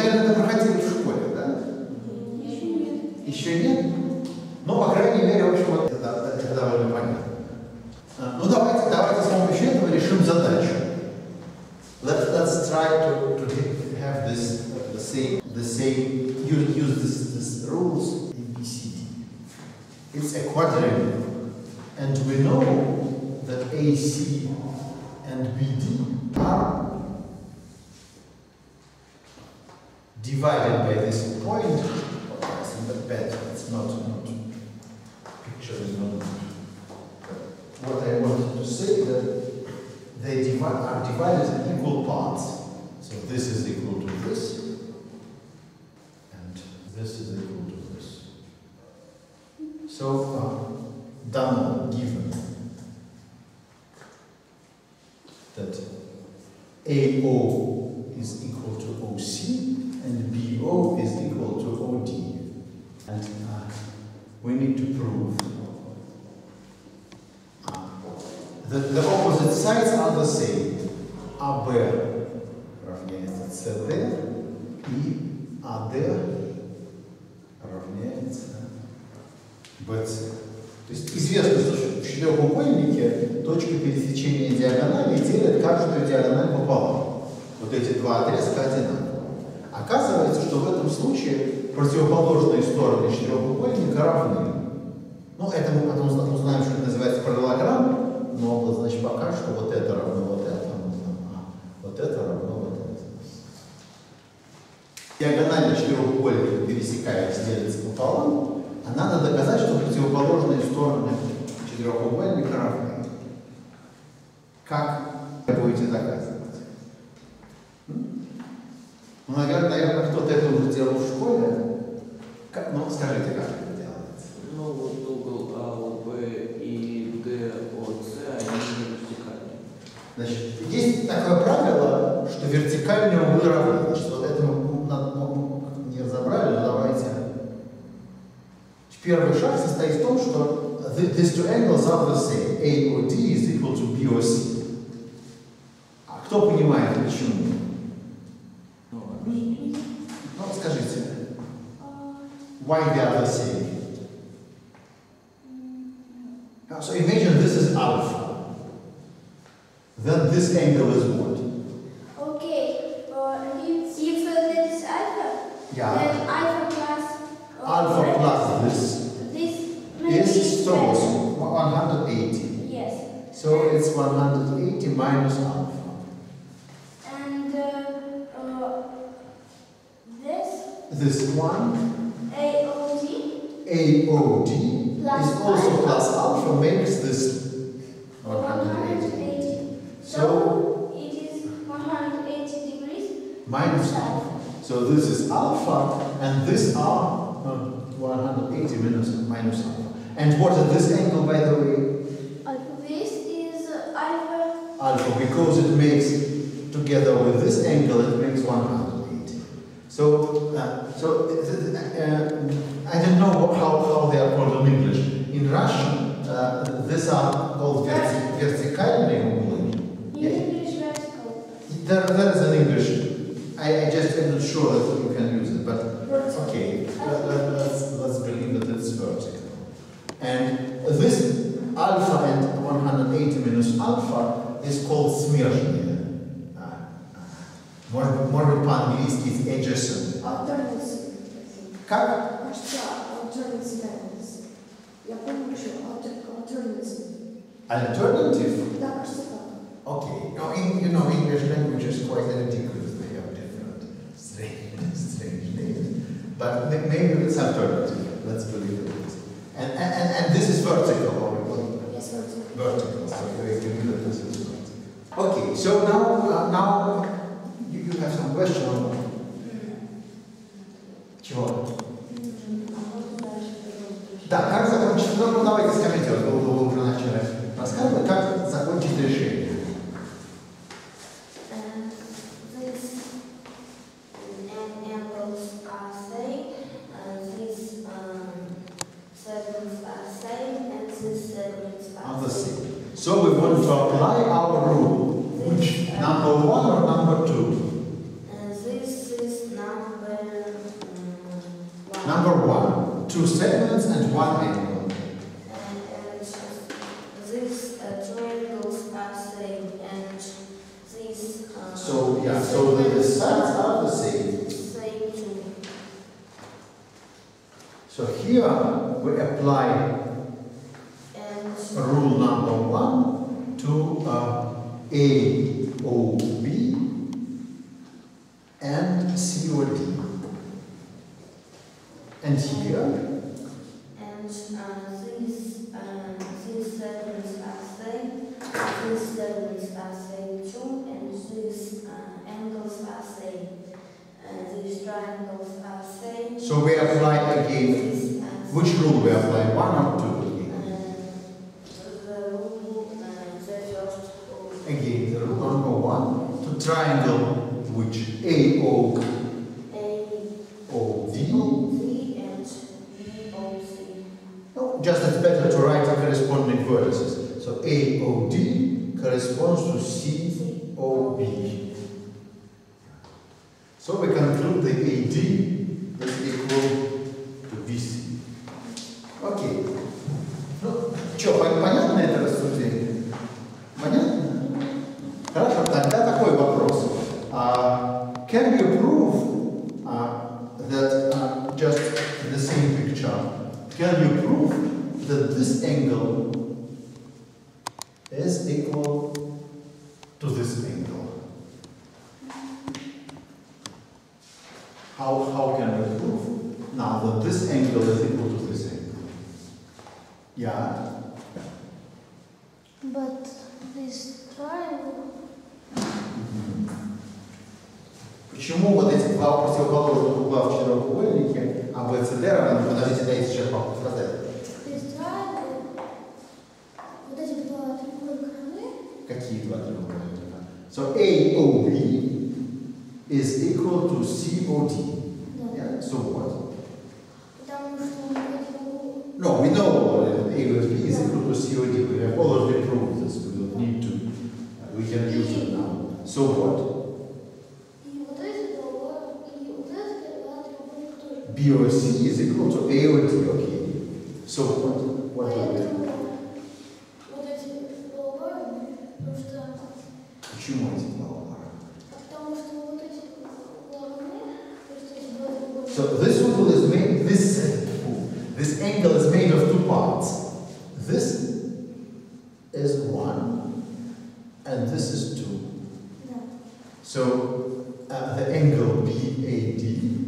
наверное, это проходили в школе, да? Еще нет. Еще нет? Ну, по крайней мере, в общем, это довольно понятно. Ну, давайте с помощью этого решим задачу. Let's try to have the same use this rules in BCD. It's a quadrivium, and we know that AC and BD are divided by this point. Oh, it's not bad. It's not picture is not good. What I wanted to say that they are divided in equal parts. So this is equal to this, and this is equal to this. So given that AO is equal to OC and BO is equal to OD, and we need to prove that the opposite sides are the same. AB равняется CD и AD равняется BC. То есть известно, что в четырехугольнике точка пересечения диагонали делит каждую диагональ пополам. Вот эти два отрезка одинаковые. Оказывается, что в этом случае противоположные стороны четырехугольника равны. Ну, это мы потом узнаем, что это называется параллелограмм. Но, значит, пока что вот это равно вот этому, вот это равно вот этому. Диагонально четырехугольника пересекаясь, делится пополам, а надо доказать, что противоположные стороны четырехугольника равны. Как вы будете доказывать? Ну, наверное, кто-то это уже делал в школе. Ну, скажите, как это делается? Ну, вот угол АОБ и ДОЦ, они не вертикальные. Значит, есть такое правило, что вертикальные углы равны. Значит, вот это мы не разобрали, но давайте. Первый шаг состоит в том, что these two angles are the same. AOD is equal to BOC. А кто понимает, почему? Ну, скажите. Why they are the same? So imagine this is alpha. Then this angle is what? Okay, if that is alpha, Yeah. then alpha plus Alpha plus this is so better. 180. Yes. So it's 180 minus alpha. And This one, AOD AOD, plus is also alpha. plus alpha makes this 180. 180. So So it is 180 degrees minus alpha. So this is alpha, and this are 180 minus alpha. And what is this angle, by the way? This is alpha. Alpha, because it makes, together with this angle, it makes 180. So, I don't know how they are called in English. In Russian, these are called verticальные углы. In English vertical. There is an English. I just am not sure that you can use it, but okay, let's believe that it's vertical. And this alpha and 180 minus alpha is called смежные. Может быть, по-английски it's adjacent. Alternative. Как? Alternative. Я помню, что alternative. Alternative? Да, кажется так. Okay. Now, English language is quite ridiculous. They have different strange names. But maybe it's alternative. Let's believe it is. And this is vertical. Yes, vertical. Vertical. So you agree that this is vertical. Okay. So now you have some question on чего? Да, как закончить? Ну, давайте скажите, вы уже начали рассказывать, как закончить решение. Angles are same, these segments are same, and these segments Are are the same. same. So we want to apply our rule. Which number 1 or number 2? This is number Number 1, 2 segments and 1 angle. And these triangles are same, and these So yeah, so the sides are the same. same too. So here we apply And rule number 1 to AOB and COD. And here, and these segments are same. These segments are same too, and these angles are same. And these triangles are same. so we apply again, These are which rule we apply, 1 or 2 again? the rule, the first rule. Again, the rule number 1 to triangle which AOD AOD and BOC. No, just it's better to write the corresponding vertices. So AOD corresponds to COB. So we conclude the AD is equal to BC. Окей. Ну, что, понятно это рассуждение? Понятно? Хорошо, тогда такой вопрос. Can you prove that just the same picture? Can you prove that this angle is equal to this angle? How can we prove now that this angle is equal to this angle? Yeah. But this triangle. Почему вот эти два противоположных угла в четырехугольнике ABCD равны? Подождите, дайте сейчас сказать. This triangle. Вот эти два треугольника равны. Какие два треугольника? So AOB is equal to COD. Да. Yeah, so what? Потому что вот эти углы. No, we know that AOB is equal to COD. We have already proved this. We don't need to. We can use it now. So what? И вот эти два, и вот эти два треугольника тоже. BOC is equal to AOD. Okay. So what? What do we do? Поэтому вот эти два угла, потому что Почему эти два угла? Потому что вот эти углы, просто эти два треугольника. So this angle is made. This angle is made of two parts. This is 1, and this is 2. Да. So the angle BAD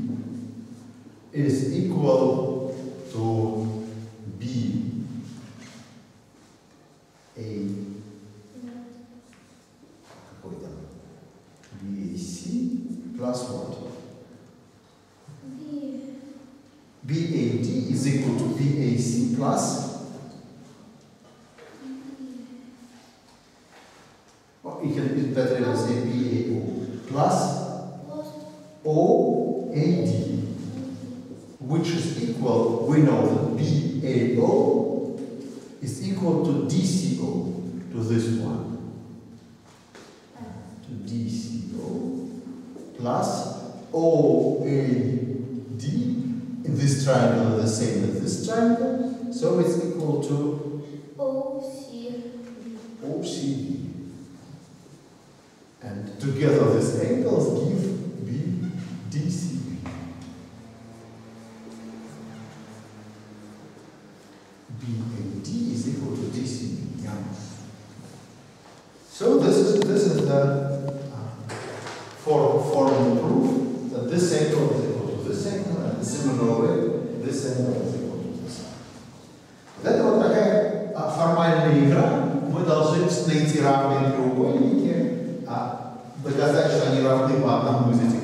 is equal to BAC plus what? BAD is equal to BAC plus you can it's better if I say BAO plus OAD, which is equal, we know that BAO is equal to DCO, to this one. To DCO plus OAD in this triangle is the same as this triangle, so it's equal to OCD. And together these angles give BDCB. BAD is equal to DCB. Yeah. So this is the formal proof that this angle is equal to this angle, and similarly this angle is equal to this. Это вот такая формальная игра. Мы должны найти равные треугольники, доказать, что они равны по одному из этих